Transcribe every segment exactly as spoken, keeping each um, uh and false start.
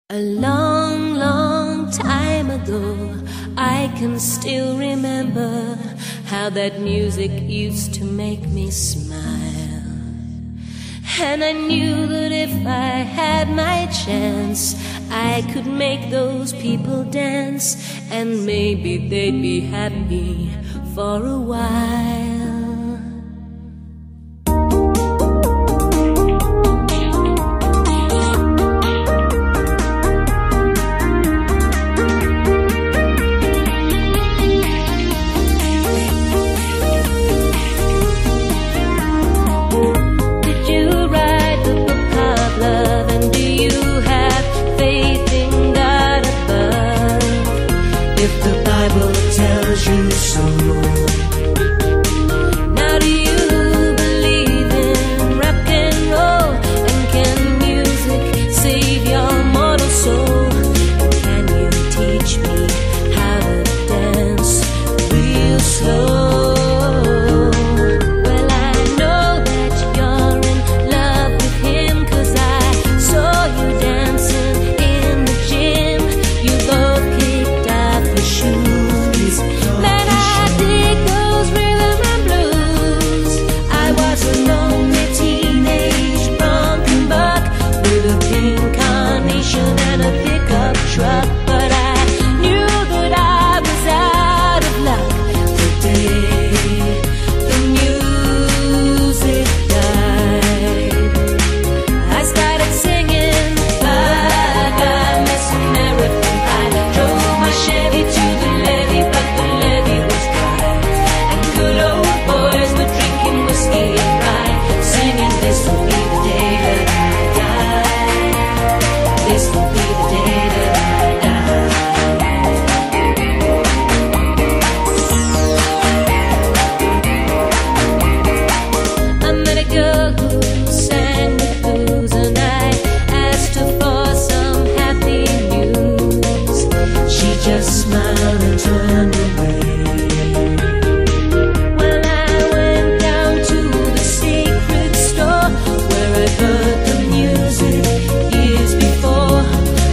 A long, long time ago, I can still remember how that music used to make me smile. And I knew that if I had my chance, I could make those people dance, and maybe they'd be happy for a while. If the Bible tells you so, now do you believe in rock and roll? And can music save your mortal soul? And can you teach me how to dance real slow? Well, I know that you're in love with him, 'cause I saw you dancing in the gym. You both kicked off your shoes. Man, I dig those rhythm and blues. I was a lonely teenage pumpkin buck with a pink carnation and a pickup truck, but I knew that I was out of luck the day the music died. I started singing bye bye Miss America. I drove my Chevy to the levee, but the levee was dry, and good old boys were drinking whiskey and rye, singing, this will be the day that I die. This will be the day that I die. I met a girl who sang the blues, and I asked her for some happy news. She just smiled and turned away. Well, I went down to the secret store where I heard the music years before.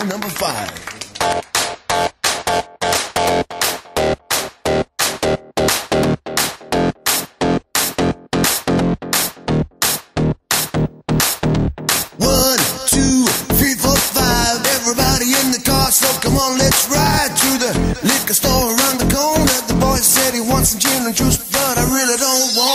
number five. One, two, three, four, five. Everybody in the car, so come on, let's ride to the liquor store around the corner. The boy said he wants some gin and juice, but I really don't want